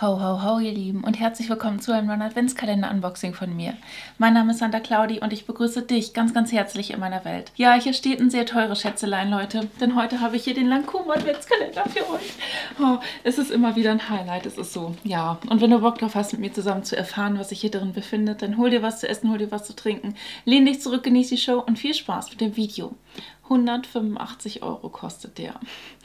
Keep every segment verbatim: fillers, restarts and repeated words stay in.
Ho, ho, ho, ihr Lieben und herzlich willkommen zu einem neuen Adventskalender-Unboxing von mir. Mein Name ist Santa Claudi und ich begrüße dich ganz, ganz herzlich in meiner Welt. Ja, hier steht ein sehr teures Schätzelein, Leute, denn heute habe ich hier den Lancôme Adventskalender für euch. Oh, es ist immer wieder ein Highlight, es ist so, ja. Und wenn du Bock drauf hast, mit mir zusammen zu erfahren, was sich hier drin befindet, dann hol dir was zu essen, hol dir was zu trinken, lehn dich zurück, genieß die Show und viel Spaß mit dem Video. hundertfünfundachtzig Euro kostet der.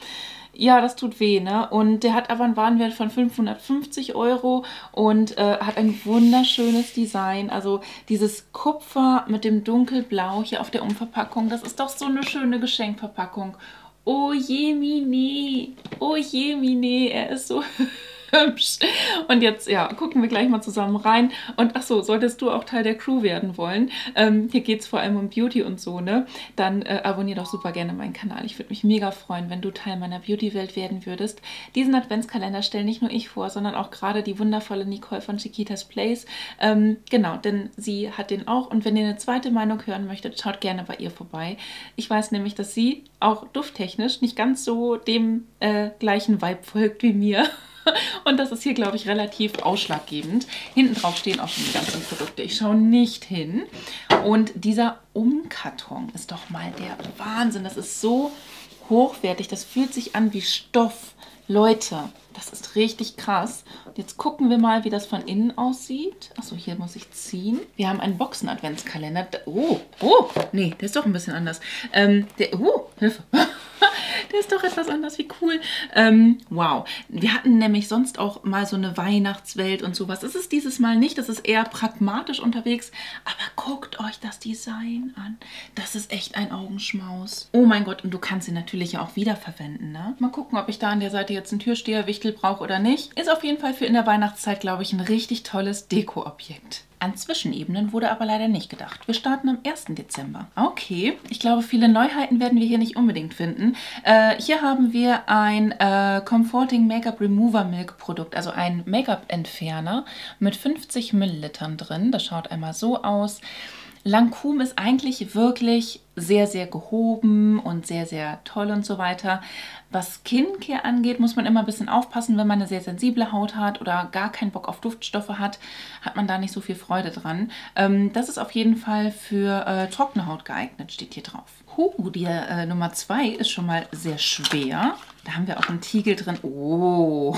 Ja, das tut weh, ne? Und der hat aber einen Warenwert von fünfhundertfünfzig Euro und äh, hat ein wunderschönes Design. Also dieses Kupfer mit dem Dunkelblau hier auf der Umverpackung, das ist doch so eine schöne Geschenkverpackung. Oh je, Mine, oh je, Mine, er ist so hübsch. Und jetzt, ja, gucken wir gleich mal zusammen rein. Und ach so, solltest du auch Teil der Crew werden wollen, ähm, hier geht es vor allem um Beauty und so, ne? Dann äh, abonnier doch super gerne meinen Kanal. Ich würde mich mega freuen, wenn du Teil meiner Beauty-Welt werden würdest. Diesen Adventskalender stelle nicht nur ich vor, sondern auch gerade die wundervolle Nicole von Chiquitas Place. Ähm, genau, denn sie hat den auch. Und wenn ihr eine zweite Meinung hören möchtet, schaut gerne bei ihr vorbei. Ich weiß nämlich, dass sie auch dufttechnisch nicht ganz so dem äh, gleichen Vibe folgt wie mir. Und das ist hier, glaube ich, relativ ausschlaggebend. Hinten drauf stehen auch schon die ganzen Produkte. Ich schaue nicht hin. Und dieser Umkarton ist doch mal der Wahnsinn. Das ist so hochwertig. Das fühlt sich an wie Stoff. Leute, das ist richtig krass. Und jetzt gucken wir mal, wie das von innen aussieht. Achso, hier muss ich ziehen. Wir haben einen Boxen-Adventskalender. Oh, oh, nee, der ist doch ein bisschen anders. Ähm, der, oh, Hilfe. Der ist doch etwas anders, wie cool. Ähm, wow. Wir hatten nämlich sonst auch mal so eine Weihnachtswelt und sowas. Das ist dieses Mal nicht, das ist eher pragmatisch unterwegs. Aber guckt euch das Design an. Das ist echt ein Augenschmaus. Oh mein Gott, und du kannst sie natürlich ja auch wiederverwenden, ne? Mal gucken, ob ich da an der Seite jetzt einen Türsteher-Wichtel brauche oder nicht. Ist auf jeden Fall für in der Weihnachtszeit, glaube ich, ein richtig tolles Deko-Objekt. An Zwischenebenen wurde aber leider nicht gedacht. Wir starten am ersten Dezember. Okay, ich glaube, viele Neuheiten werden wir hier nicht unbedingt finden. Äh, hier haben wir ein äh, Comforting Makeup Remover Milk Produkt, also ein Make-up-Entferner mit fünfzig Millilitern drin. Das schaut einmal so aus. Lancôme ist eigentlich wirklich sehr, sehr gehoben und sehr, sehr toll und so weiter. Was Skincare angeht, muss man immer ein bisschen aufpassen, wenn man eine sehr sensible Haut hat oder gar keinen Bock auf Duftstoffe hat, hat man da nicht so viel Freude dran. Ähm, das ist auf jeden Fall für äh, trockene Haut geeignet, steht hier drauf. Huh, die äh, Nummer zwei ist schon mal sehr schwer. Da haben wir auch einen Tiegel drin. Oh,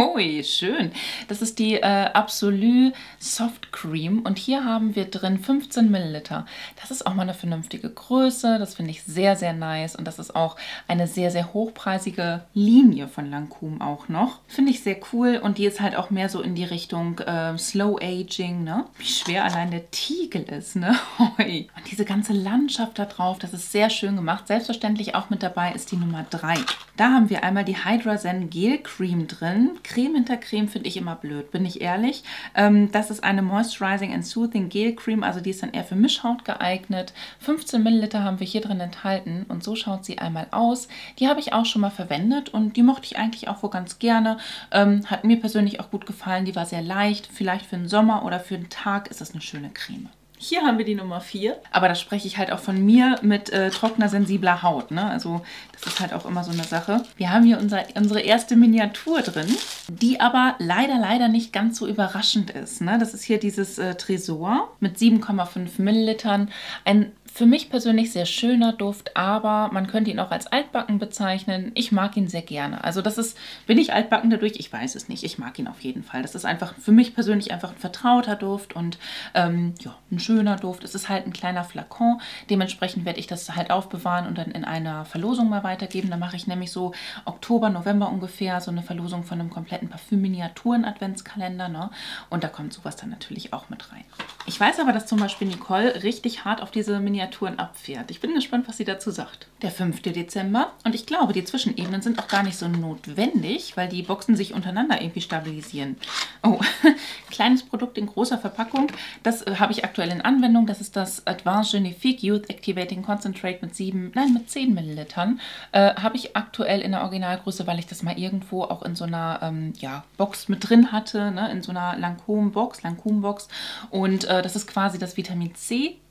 schön. Das ist die äh, Absolu Soft Cream. Und hier haben wir drin fünfzehn Milliliter. Das ist auch mal eine vernünftige Größe. Das finde ich sehr, sehr nice. Und das ist auch eine sehr, sehr hochpreisige Linie von Lancôme auch noch. Finde ich sehr cool. Und die ist halt auch mehr so in die Richtung äh, Slow Aging, ne? Wie schwer allein der Tiegel ist, ne? Und diese ganze Landschaft da drauf, das ist sehr schön gemacht. Selbstverständlich auch mit dabei ist die Nummer drei. Da haben wir einmal die Hydra Zen Gel Cream drin. Creme hinter Creme finde ich immer blöd, bin ich ehrlich. Ähm, das ist eine Moisturizing and Soothing Gel Cream, also die ist dann eher für Mischhaut geeignet. fünfzehn Milliliter haben wir hier drin enthalten und so schaut sie einmal aus. Die habe ich auch schon mal verwendet und die mochte ich eigentlich auch wohl ganz gerne. Ähm, hat mir persönlich auch gut gefallen, die war sehr leicht. Vielleicht für den Sommer oder für den Tag ist das eine schöne Creme. Hier haben wir die Nummer vier, aber da spreche ich halt auch von mir mit äh, trockener, sensibler Haut, ne? Also das ist halt auch immer so eine Sache. Wir haben hier unser, unsere erste Miniatur drin, die aber leider, leider nicht ganz so überraschend ist, ne? Das ist hier dieses äh, Tresor mit sieben Komma fünf Millilitern. Ein für mich persönlich sehr schöner Duft, aber man könnte ihn auch als altbacken bezeichnen. Ich mag ihn sehr gerne. Also das ist, bin ich altbacken dadurch? Ich weiß es nicht. Ich mag ihn auf jeden Fall. Das ist einfach für mich persönlich einfach ein vertrauter Duft und ähm, ja, ein schöner Duft. Es ist halt ein kleiner Flakon. Dementsprechend werde ich das halt aufbewahren und dann in einer Verlosung mal weitergeben. Da mache ich nämlich so Oktober, November ungefähr so eine Verlosung von einem kompletten Parfüm-Miniaturen-Adventskalender, ne? Und da kommt sowas dann natürlich auch mit rein. Ich weiß aber, dass zum Beispiel Nicole richtig hart auf diese Miniaturen abfährt. Ich bin gespannt, was sie dazu sagt. Der fünfte Dezember und ich glaube, die Zwischenebenen sind auch gar nicht so notwendig, weil die Boxen sich untereinander irgendwie stabilisieren. Oh, kleines Produkt in großer Verpackung. Das äh, habe ich aktuell in Anwendung. Das ist das Advanced Genifique Youth Activating Concentrate mit sieben, nein, mit zehn Millilitern. Äh, habe ich aktuell in der Originalgröße, weil ich das mal irgendwo auch in so einer ähm, ja, Box mit drin hatte, ne? In so einer Lancôme Box, Lancôme Box. Und äh, das ist quasi das Vitamin C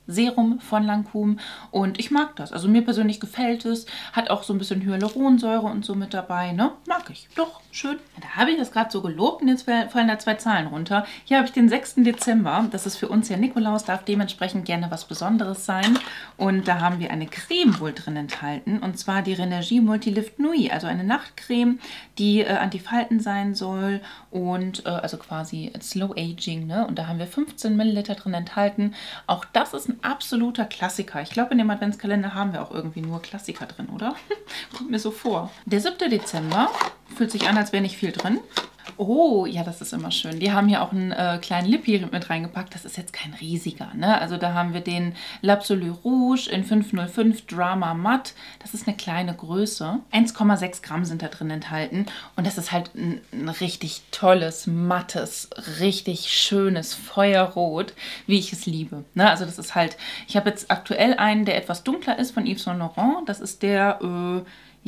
Serum von Lancôme und ich mag das. Also mir persönlich gefällt es. Hat auch so ein bisschen Hyaluronsäure und so mit dabei, ne? Mag ich. Doch, schön. Da habe ich das gerade so gelobt und jetzt fallen da zwei Zahlen runter. Hier habe ich den sechsten Dezember. Das ist für uns ja Nikolaus, darf dementsprechend gerne was Besonderes sein. Und da haben wir eine Creme wohl drin enthalten. Und zwar die Rénergie Multilift Nuit. Also eine Nachtcreme, die äh, Antifalten sein soll und äh, also quasi Slow Aging, ne? Und da haben wir fünfzehn Milliliter drin enthalten. Auch das ist ein absoluter Klassiker. Ich glaube, in dem Adventskalender haben wir auch irgendwie nur Klassiker drin, oder? Kommt mir so vor. Der siebte Dezember fühlt sich an, als wäre nicht viel drin. Oh, ja, das ist immer schön. Die haben hier auch einen äh, kleinen Lippi mit reingepackt. Das ist jetzt kein riesiger, ne? Also da haben wir den L'Absolu Rouge in fünf null fünf Drama Matte. Das ist eine kleine Größe. eins Komma sechs Gramm sind da drin enthalten. Und das ist halt ein, ein richtig tolles, mattes, richtig schönes Feuerrot, wie ich es liebe. Ne? Also das ist halt, ich habe jetzt aktuell einen, der etwas dunkler ist von Yves Saint Laurent. Das ist der, äh,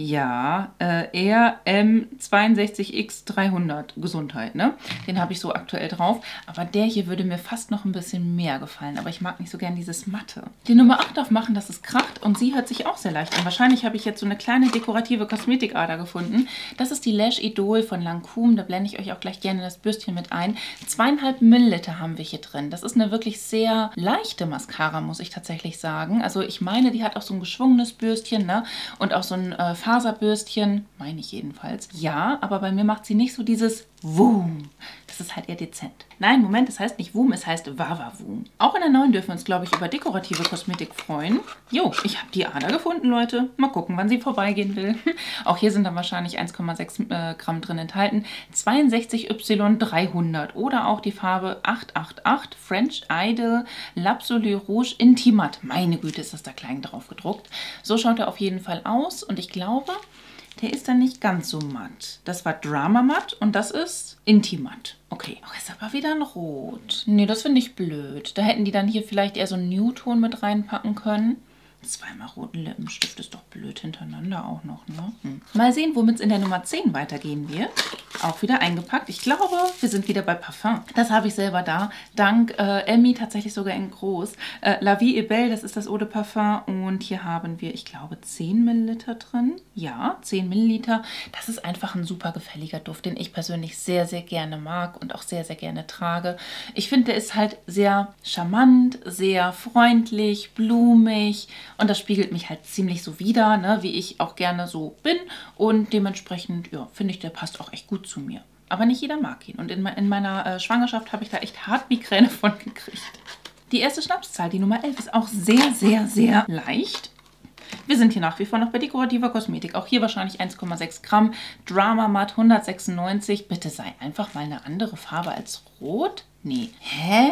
ja, äh, R M zweiundsechzig X dreihundert Gesundheit, ne? Den habe ich so aktuell drauf. Aber der hier würde mir fast noch ein bisschen mehr gefallen. Aber ich mag nicht so gern dieses Matte. Die Nummer acht darf machen, dass es kracht. Und sie hört sich auch sehr leicht an. Wahrscheinlich habe ich jetzt so eine kleine dekorative Kosmetikader gefunden. Das ist die Lash Idol von Lancôme. Da blende ich euch auch gleich gerne das Bürstchen mit ein. Zweieinhalb Milliliter haben wir hier drin. Das ist eine wirklich sehr leichte Mascara, muss ich tatsächlich sagen. Also ich meine, die hat auch so ein geschwungenes Bürstchen, ne? Und auch so ein äh, Faserbürstchen, meine ich jedenfalls. Ja, aber bei mir macht sie nicht so dieses Wum. Das ist halt eher dezent. Nein, Moment, es heißt nicht Wum, es heißt Wawawum. Auch in der neuen dürfen wir uns, glaube ich, über dekorative Kosmetik freuen. Jo, ich habe die Ader gefunden, Leute. Mal gucken, wann sie vorbeigehen will. Auch hier sind dann wahrscheinlich eins Komma sechs äh, Gramm drin enthalten. zweiundsechzig Y dreihundert oder auch die Farbe acht acht acht French Idol L'Absolu Rouge Intimat. Meine Güte, ist das da klein drauf gedruckt. So schaut er auf jeden Fall aus und ich glaube, der ist dann nicht ganz so matt. Das war Drama Matt und das ist Intimat. Okay, oh, ist aber wieder ein Rot. Nee, das finde ich blöd. Da hätten die dann hier vielleicht eher so einen Nude-Ton mit reinpacken können. Zweimal roten Lippenstift ist doch blöd hintereinander auch noch, ne? Hm. Mal sehen, womit es in der Nummer zehn weitergehen wird. Auch wieder eingepackt. Ich glaube, wir sind wieder bei Parfum. Das habe ich selber da. Dank äh, Emmy tatsächlich sogar in groß. Äh, La Vie est Belle, das ist das Eau de Parfum. Und hier haben wir, ich glaube, zehn Milliliter drin. Ja, zehn Milliliter. Das ist einfach ein super gefälliger Duft, den ich persönlich sehr, sehr gerne mag und auch sehr, sehr gerne trage. Ich finde, der ist halt sehr charmant, sehr freundlich, blumig. Und das spiegelt mich halt ziemlich so wider, ne, wie ich auch gerne so bin. Und dementsprechend, ja, finde ich, der passt auch echt gut zu mir. Aber nicht jeder mag ihn. Und in, me in meiner äh, Schwangerschaft habe ich da echt hart Migräne von gekriegt. Die erste Schnapszahl, die Nummer elf, ist auch sehr, sehr, sehr leicht. Wir sind hier nach wie vor noch bei dekorativer Kosmetik. Auch hier wahrscheinlich eins Komma sechs Gramm. Drama Matte hundertsechsundneunzig. Bitte sei einfach mal eine andere Farbe als Rot. Nee. Hä?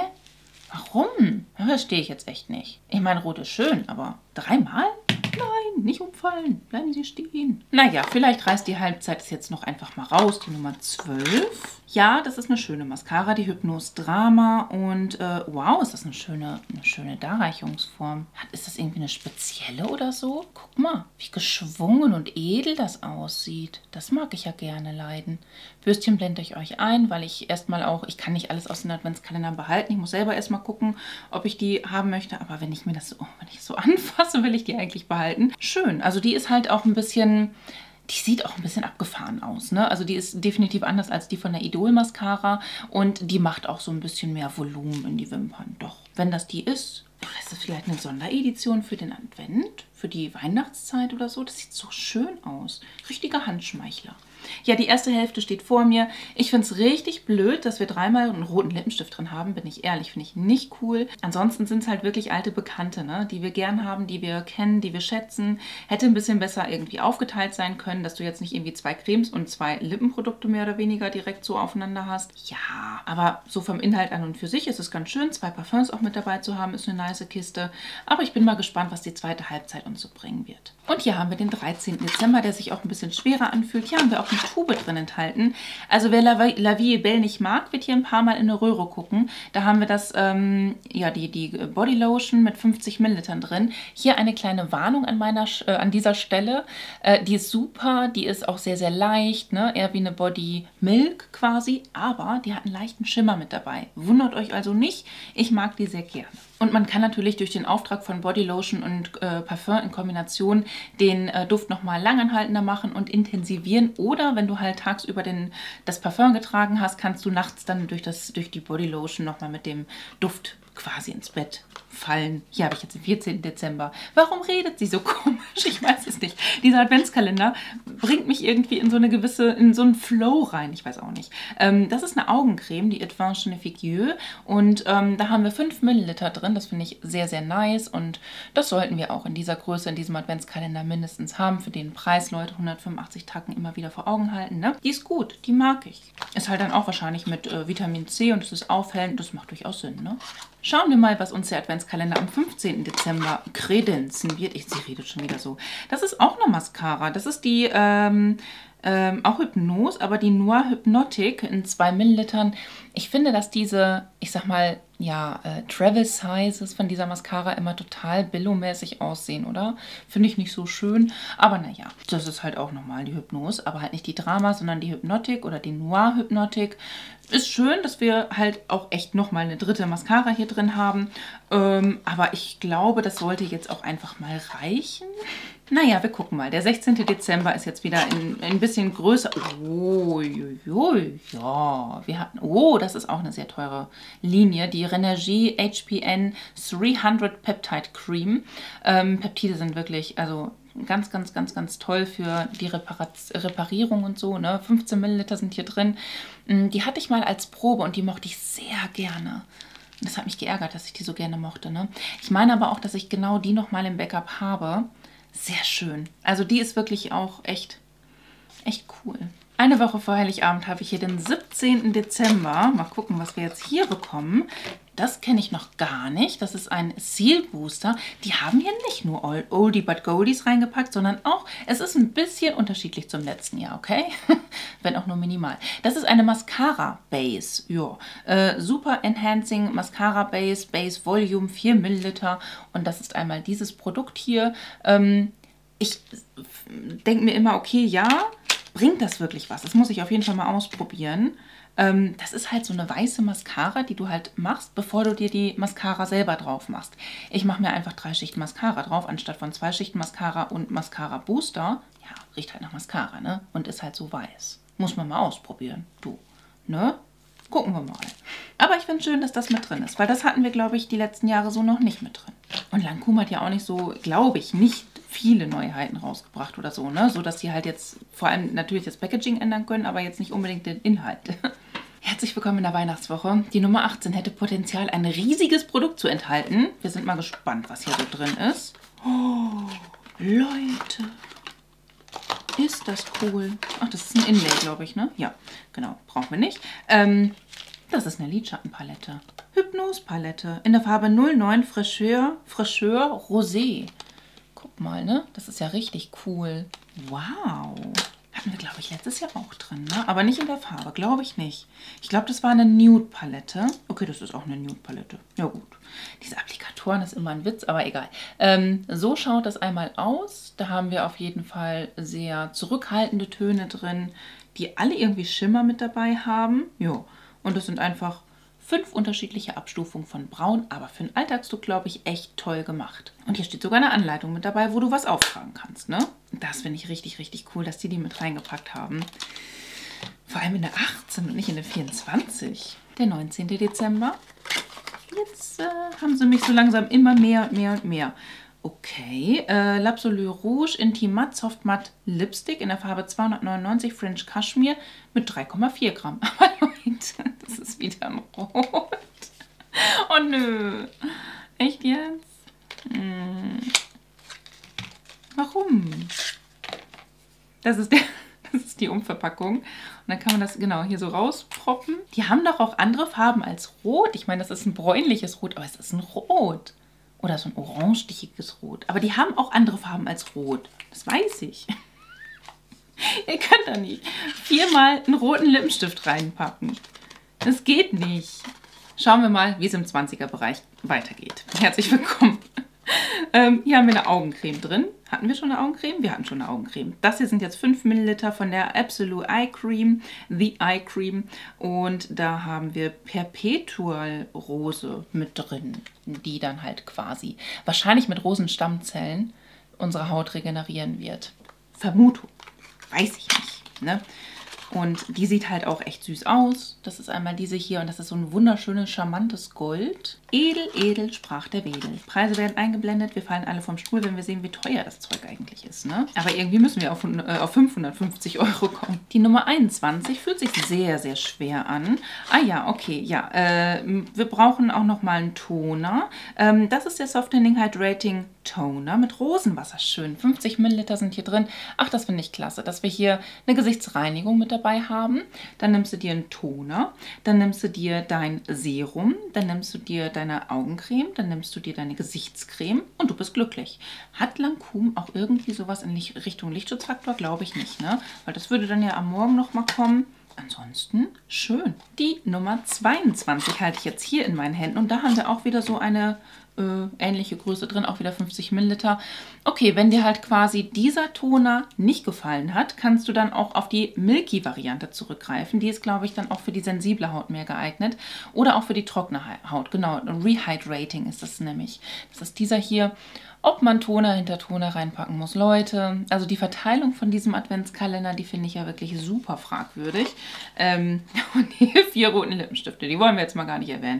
Warum? Das verstehe ich jetzt echt nicht. Ich meine, Rot ist schön, aber dreimal? Nein, nicht umfallen. Bleiben Sie stehen. Naja, vielleicht reißt die Halbzeit es jetzt noch einfach mal raus. Die Nummer zwölf. Ja, das ist eine schöne Mascara, die Hypnose Drama. Und äh, wow, ist das eine schöne, eine schöne Darreichungsform. Ist das irgendwie eine spezielle oder so? Guck mal, wie geschwungen und edel das aussieht. Das mag ich ja gerne leiden. Bürstchen blende ich euch ein, weil ich erstmal auch, ich kann nicht alles aus den Adventskalendern behalten. Ich muss selber erstmal gucken, ob ich die haben möchte. Aber wenn ich mir das so, wenn ich so anfasse, will ich die eigentlich behalten. Schön, also die ist halt auch ein bisschen... Die sieht auch ein bisschen abgefahren aus, ne? Also die ist definitiv anders als die von der Idol Mascara und die macht auch so ein bisschen mehr Volumen in die Wimpern. Doch, wenn das die ist, das ist vielleicht eine Sonderedition für den Advent, für die Weihnachtszeit oder so. Das sieht so schön aus. Richtiger Handschmeichler. Ja, die erste Hälfte steht vor mir. Ich finde es richtig blöd, dass wir dreimal einen roten Lippenstift drin haben. Bin ich ehrlich, finde ich nicht cool. Ansonsten sind es halt wirklich alte Bekannte, ne? Die wir gern haben, die wir kennen, die wir schätzen. Hätte ein bisschen besser irgendwie aufgeteilt sein können, dass du jetzt nicht irgendwie zwei Cremes und zwei Lippenprodukte mehr oder weniger direkt so aufeinander hast. Ja, aber so vom Inhalt an und für sich ist es ganz schön. Zwei Parfums auch mit dabei zu haben, ist eine nice Kiste. Aber ich bin mal gespannt, was die zweite Halbzeit uns so bringen wird. Und hier haben wir den dreizehnten Dezember, der sich auch ein bisschen schwerer anfühlt. Hier haben wir auch eine Tube drin enthalten. Also wer La Vie est Belle nicht mag, wird hier ein paar Mal in eine Röhre gucken. Da haben wir das, ähm, ja, die, die Body Lotion mit fünfzig Millilitern drin. Hier eine kleine Warnung an, meiner, äh, an dieser Stelle. Äh, die ist super, die ist auch sehr, sehr leicht, ne? Eher wie eine Body Milk quasi, aber die hat einen leichten Schimmer mit dabei. Wundert euch also nicht, ich mag die sehr gerne. Und man kann natürlich durch den Auftrag von Bodylotion und äh, Parfum in Kombination den äh, Duft nochmal langanhaltender machen und intensivieren. Oder wenn du halt tagsüber den, das Parfum getragen hast, kannst du nachts dann durch, das, durch die Bodylotion nochmal mit dem Duft quasi ins Bett fallen. Hier habe ich jetzt den vierzehnten Dezember. Warum redet sie so komisch? Ich weiß es nicht. Dieser Adventskalender bringt mich irgendwie in so eine gewisse, in so einen Flow rein. Ich weiß auch nicht. Ähm, das ist eine Augencreme, die Advanced de Figuier. Und ähm, da haben wir fünf Milliliter drin. Das finde ich sehr, sehr nice. Und das sollten wir auch in dieser Größe, in diesem Adventskalender mindestens haben. Für den Preis, Leute, hundertfünfundachtzig Tacken immer wieder vor Augen halten. Ne? Die ist gut. Die mag ich. Ist halt dann auch wahrscheinlich mit äh, Vitamin C und es ist aufhellend. Das macht durchaus Sinn, ne? Schauen wir mal, was uns der Adventskalender am fünfzehnten Dezember kredenzen wird. Ich, sie redet schon wieder so. Das ist auch eine Mascara. Das ist die, ähm, ähm, auch Hypnose, aber die Noir Hypnotic in zwei Millilitern. Ich finde, dass diese, ich sag mal, ja, äh, Travel Sizes von dieser Mascara immer total billow-mäßig aussehen, oder? Finde ich nicht so schön. Aber naja, das ist halt auch nochmal die Hypnose, aber halt nicht die Drama, sondern die Hypnotic oder die Noir Hypnotic. Ist schön, dass wir halt auch echt nochmal eine dritte Mascara hier drin haben. Ähm, aber ich glaube, das sollte jetzt auch einfach mal reichen. Naja, wir gucken mal. Der sechzehnte Dezember ist jetzt wieder in, ein bisschen größer. Oh, ja. Wir hatten, oh, das ist auch eine sehr teure Linie. Die Renergie H P N dreihundert Peptide Cream. Ähm, Peptide sind wirklich, also ganz, ganz, ganz, ganz toll für die Repara Reparierung und so. Ne? fünfzehn Milliliter sind hier drin. Die hatte ich mal als Probe und die mochte ich sehr gerne. Das hat mich geärgert, dass ich die so gerne mochte. Ne? Ich meine aber auch, dass ich genau die nochmal im Backup habe. Sehr schön. Also die ist wirklich auch echt, echt cool. Eine Woche vor Heiligabend habe ich hier den siebzehnten Dezember. Mal gucken, was wir jetzt hier bekommen. Das kenne ich noch gar nicht. Das ist ein Seal Booster. Die haben hier nicht nur Oldie but Goldies reingepackt, sondern auch, es ist ein bisschen unterschiedlich zum letzten Jahr, okay? Wenn auch nur minimal. Das ist eine Mascara Base. Ja. Äh, Super Enhancing Mascara Base, Base Volume vier Milliliter. Und das ist einmal dieses Produkt hier. Ähm, ich denke mir immer, okay, ja, bringt das wirklich was? Das muss ich auf jeden Fall mal ausprobieren. Ähm, das ist halt so eine weiße Mascara, die du halt machst, bevor du dir die Mascara selber drauf machst. Ich mache mir einfach drei Schichten Mascara drauf, anstatt von zwei Schichten Mascara und Mascara Booster. Ja, riecht halt nach Mascara, ne? Und ist halt so weiß. Muss man mal ausprobieren, du. Ne? Gucken wir mal. Aber ich finde es schön, dass das mit drin ist, weil das hatten wir, glaube ich, die letzten Jahre so noch nicht mit drin. Und Lancôme hat ja auch nicht so, glaube ich, nicht viele Neuheiten rausgebracht oder so, ne? So dass sie halt jetzt vor allem natürlich das Packaging ändern können, aber jetzt nicht unbedingt den Inhalt. Herzlich willkommen in der Weihnachtswoche. Die Nummer achtzehn hätte Potenzial, ein riesiges Produkt zu enthalten. Wir sind mal gespannt, was hier so drin ist. Oh, Leute. Ist das cool. Ach, das ist ein Inlay, glaube ich, ne? Ja, genau. Brauchen wir nicht. Ähm, das ist eine Lidschattenpalette. Hypnose-Palette in der Farbe null neun Fraîcheur, Fraîcheur Rosé. Guck mal, ne? Das ist ja richtig cool. Wow. Hatten wir, glaube ich, letztes Jahr auch drin, ne? Aber nicht in der Farbe, glaube ich nicht. Ich glaube, das war eine Nude-Palette. Okay, das ist auch eine Nude-Palette. Ja gut. Diese Applikatoren ist immer ein Witz, aber egal. Ähm, so schaut das einmal aus. Da haben wir auf jeden Fall sehr zurückhaltende Töne drin, die alle irgendwie Schimmer mit dabei haben. Ja, und das sind einfach fünf unterschiedliche Abstufungen von Braun, aber für den Alltagslook, glaube ich, echt toll gemacht. Und hier steht sogar eine Anleitung mit dabei, wo du was auftragen kannst, ne? Das finde ich richtig, richtig cool, dass die die mit reingepackt haben. Vor allem in der achtzehn und nicht in der vierundzwanzig. Der neunzehnte Dezember. Jetzt äh, haben sie mich so langsam immer mehr und mehr und mehr. Okay, äh, L'Absolu Rouge Intimat Soft Matte Lipstick in der Farbe zweihundertneunundneunzig French Cashmere mit drei Komma vier Gramm. Aber Leute, das ist wieder ein Rot. Oh nö. Echt jetzt? Hm. Warum? Das ist, der, das ist die Umverpackung. Und dann kann man das genau hier so rausproppen. Die haben doch auch andere Farben als Rot. Ich meine, das ist ein bräunliches Rot, aber es ist ein Rot. Oder so ein orangestichiges Rot. Aber die haben auch andere Farben als Rot. Das weiß ich. Ihr könnt da nicht viermal einen roten Lippenstift reinpacken. Das geht nicht. Schauen wir mal, wie es im zwanziger Bereich weitergeht. Herzlich willkommen Ähm, hier haben wir eine Augencreme drin. Hatten wir schon eine Augencreme? Wir hatten schon eine Augencreme. Das hier sind jetzt fünf Milliliter von der Absolute Eye Cream, The Eye Cream. Und da haben wir Perpetual Rose mit drin, die dann halt quasi wahrscheinlich mit Rosenstammzellen unsere Haut regenerieren wird. Vermutung. Weiß ich nicht. Ne? Und die sieht halt auch echt süß aus. Das ist einmal diese hier und das ist so ein wunderschönes, charmantes Gold. Edel, edel, sprach der Wedel. Preise werden eingeblendet. Wir fallen alle vom Stuhl, wenn wir sehen, wie teuer das Zeug eigentlich ist. Ne? Aber irgendwie müssen wir auf, äh, auf fünfhundertfünfzig Euro kommen. Die Nummer einundzwanzig fühlt sich sehr, sehr schwer an. Ah ja, okay, ja. Äh, wir brauchen auch nochmal einen Toner. Ähm, das ist der Softening Hydrating Toner mit Rosenwasser. Schön. fünfzig Milliliter sind hier drin. Ach, das finde ich klasse, dass wir hier eine Gesichtsreinigung mit dabei haben. Dann nimmst du dir einen Toner, dann nimmst du dir dein Serum, dann nimmst du dir deine Augencreme, dann nimmst du dir deine Gesichtscreme und du bist glücklich. Hat Lancôme auch irgendwie sowas in Richtung Lichtschutzfaktor? Glaube ich nicht, ne? Weil das würde dann ja am Morgen nochmal kommen. Ansonsten schön. Die Nummer zweiundzwanzig halte ich jetzt hier in meinen Händen und da haben wir auch wieder so eine äh, ähnliche Größe drin, auch wieder fünfzig Milliliter. Okay, wenn dir halt quasi dieser Toner nicht gefallen hat, kannst du dann auch auf die Milky-Variante zurückgreifen. Die ist, glaube ich, dann auch für die sensible Haut mehr geeignet oder auch für die trockene Haut. Genau, Rehydrating ist das nämlich. Das ist dieser hier. Ob man Toner hinter Toner reinpacken muss, Leute. Also die Verteilung von diesem Adventskalender, die finde ich ja wirklich super fragwürdig. Ähm, und die vier roten Lippenstifte, die wollen wir jetzt mal gar nicht erwähnen.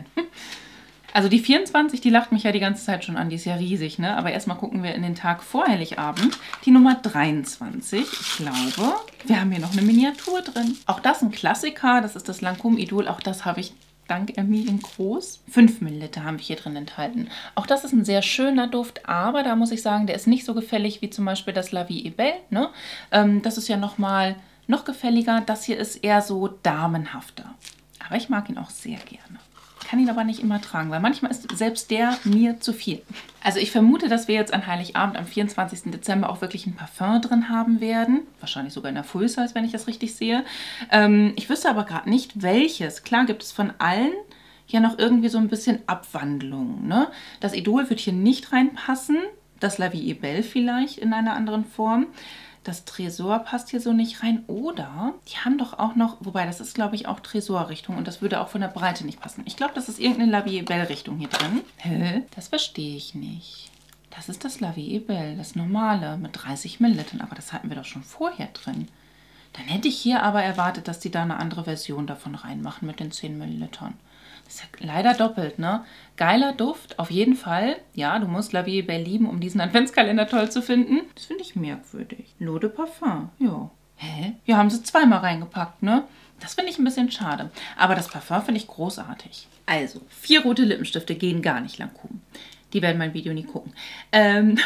Also die vierundzwanzig, die lacht mich ja die ganze Zeit schon an, die ist ja riesig, ne? Aber erstmal gucken wir in den Tag vor Heiligabend. Die Nummer dreiundzwanzig, ich glaube, wir haben hier noch eine Miniatur drin. Auch das ein Klassiker, das ist das Lancôme Idol, auch das habe ich dank Emmy in groß. fünf Milliliter haben wir hier drin enthalten. Auch das ist ein sehr schöner Duft, aber da muss ich sagen, der ist nicht so gefällig wie zum Beispiel das La Vie est Belle, ne? Ähm, das ist ja nochmal noch gefälliger. Das hier ist eher so damenhafter. Aber ich mag ihn auch sehr gerne. Kann ihn aber nicht immer tragen, weil manchmal ist selbst der mir zu viel. Also ich vermute, dass wir jetzt an Heiligabend am vierundzwanzigsten Dezember auch wirklich ein Parfum drin haben werden. Wahrscheinlich sogar in der Full Size, wenn ich das richtig sehe. Ähm, ich wüsste aber gerade nicht, welches. Klar gibt es von allen ja noch irgendwie so ein bisschen Abwandlungen. Ne? Das Idol wird hier nicht reinpassen. Das La Vie est Belle vielleicht in einer anderen Form. Das Tresor passt hier so nicht rein. Oder die haben doch auch noch, wobei das ist, glaube ich, auch Tresor-Richtung und das würde auch von der Breite nicht passen. Ich glaube, das ist irgendeine La Vie est Belle-Richtung hier drin. Hä? Das verstehe ich nicht. Das ist das La Vie est Belle, das normale mit dreißig Millilitern. Aber das hatten wir doch schon vorher drin. Dann hätte ich hier aber erwartet, dass die da eine andere Version davon reinmachen mit den zehn Millilitern. Das ist ja leider doppelt, ne? Geiler Duft, auf jeden Fall. Ja, du musst La Vie est Belle lieben, um diesen Adventskalender toll zu finden. Das finde ich merkwürdig. L'Eau de Parfum, ja. Hä? Ja, haben sie zweimal reingepackt, ne? Das finde ich ein bisschen schade. Aber das Parfum finde ich großartig. Also, vier rote Lippenstifte gehen gar nicht Lancôme. Die werden mein Video nie gucken. Ähm...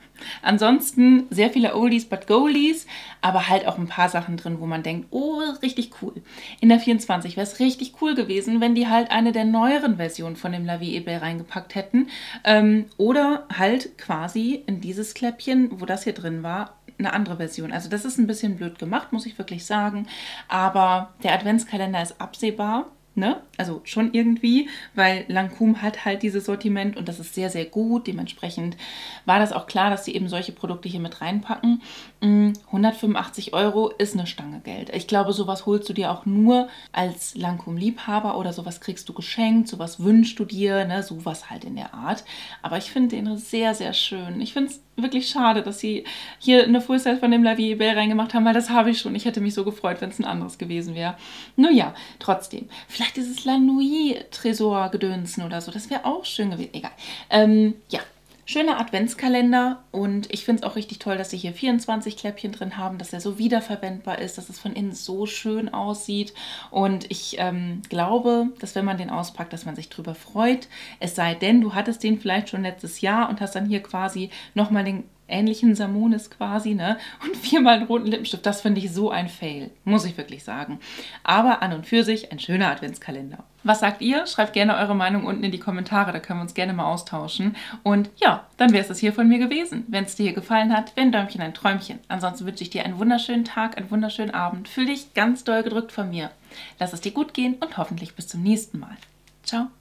Ansonsten sehr viele Oldies but Goldies, aber halt auch ein paar Sachen drin, wo man denkt, oh, richtig cool. In der vierundzwanzig wäre es richtig cool gewesen, wenn die halt eine der neueren Versionen von dem La Vie est Belle reingepackt hätten. Ähm, oder halt quasi in dieses Kläppchen, wo das hier drin war, eine andere Version. Also das ist ein bisschen blöd gemacht, muss ich wirklich sagen. Aber der Adventskalender ist absehbar. Ne? Also schon irgendwie, weil Lancôme hat halt dieses Sortiment und das ist sehr, sehr gut. Dementsprechend war das auch klar, dass sie eben solche Produkte hier mit reinpacken. hundertfünfundachtzig Euro ist eine Stange Geld. Ich glaube, sowas holst du dir auch nur als Lancôme-Liebhaber oder sowas kriegst du geschenkt, sowas wünschst du dir, ne? Sowas halt in der Art. Aber ich finde den sehr, sehr schön. Ich finde es wirklich schade, dass sie hier eine Full-Size von dem La Vie est Belle reingemacht haben, weil das habe ich schon. Ich hätte mich so gefreut, wenn es ein anderes gewesen wäre. Nur ja, trotzdem. Vielleicht dieses La Nuit Tresor-Gedönsen oder so, das wäre auch schön gewesen. Egal. Ähm, ja, schöner Adventskalender und ich finde es auch richtig toll, dass sie hier vierundzwanzig Kläppchen drin haben, dass er so wiederverwendbar ist, dass es von innen so schön aussieht und ich ähm, glaube, dass wenn man den auspackt, dass man sich drüber freut, es sei denn, du hattest den vielleicht schon letztes Jahr und hast dann hier quasi nochmal den ähnlichen Samonis quasi, ne? Und viermal einen roten Lippenstift. Das finde ich so ein Fail, muss ich wirklich sagen. Aber an und für sich ein schöner Adventskalender. Was sagt ihr? Schreibt gerne eure Meinung unten in die Kommentare, da können wir uns gerne mal austauschen. Und ja, dann wäre es das hier von mir gewesen. Wenn es dir hier gefallen hat, wäre ein Däumchen ein Träumchen. Ansonsten wünsche ich dir einen wunderschönen Tag, einen wunderschönen Abend. Fühl dich ganz doll gedrückt von mir. Lass es dir gut gehen und hoffentlich bis zum nächsten Mal. Ciao.